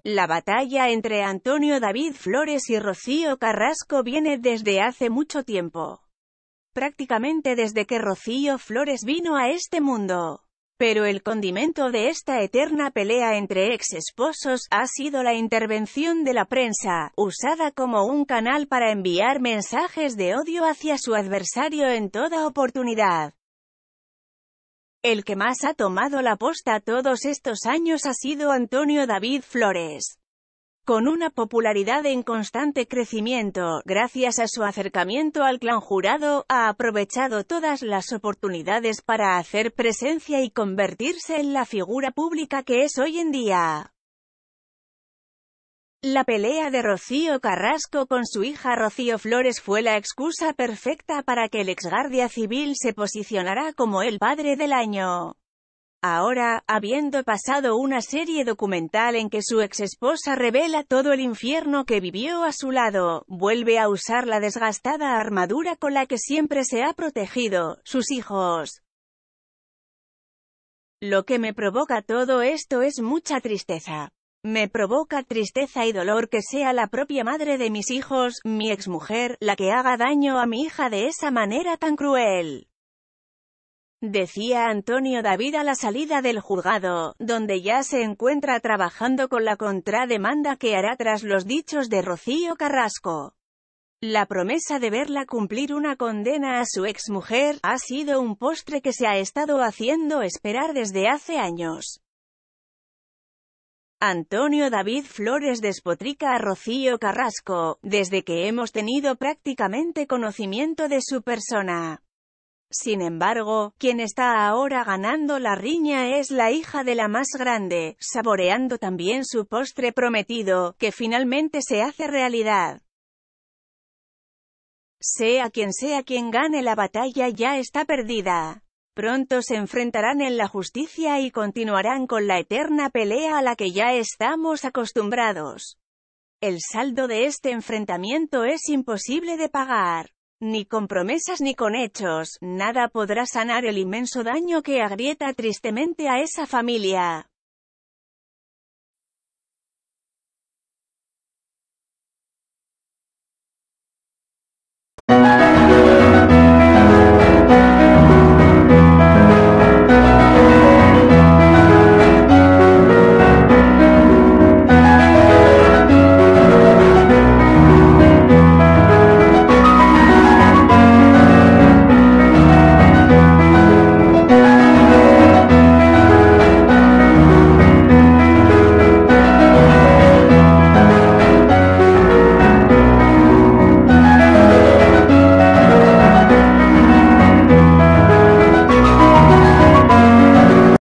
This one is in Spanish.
La batalla entre Antonio David Flores y Rocío Carrasco viene desde hace mucho tiempo. Prácticamente desde que Rocío Flores vino a este mundo. Pero el condimento de esta eterna pelea entre ex-esposos ha sido la intervención de la prensa, usada como un canal para enviar mensajes de odio hacia su adversario en toda oportunidad. El que más ha tomado la posta todos estos años ha sido Antonio David Flores. Con una popularidad en constante crecimiento, gracias a su acercamiento al clan Jurado, ha aprovechado todas las oportunidades para hacer presencia y convertirse en la figura pública que es hoy en día. La pelea de Rocío Carrasco con su hija Rocío Flores fue la excusa perfecta para que el exguardia civil se posicionara como el padre del año. Ahora, habiendo pasado una serie documental en que su exesposa revela todo el infierno que vivió a su lado, vuelve a usar la desgastada armadura con la que siempre se ha protegido, sus hijos. Lo que me provoca todo esto es mucha tristeza. Me provoca tristeza y dolor que sea la propia madre de mis hijos, mi exmujer, la que haga daño a mi hija de esa manera tan cruel. Decía Antonio David a la salida del juzgado, donde ya se encuentra trabajando con la contrademanda que hará tras los dichos de Rocío Carrasco. La promesa de verla cumplir una condena a su exmujer ha sido un postre que se ha estado haciendo esperar desde hace años. Antonio David Flores despotrica a Rocío Carrasco, desde que hemos tenido prácticamente conocimiento de su persona. Sin embargo, quien está ahora ganando la riña es la hija de la más grande, saboreando también su postre prometido, que finalmente se hace realidad. Sea quien gane la batalla ya está perdida. Pronto se enfrentarán en la justicia y continuarán con la eterna pelea a la que ya estamos acostumbrados. El saldo de este enfrentamiento es imposible de pagar. Ni con promesas ni con hechos, nada podrá sanar el inmenso daño que agrieta tristemente a esa familia.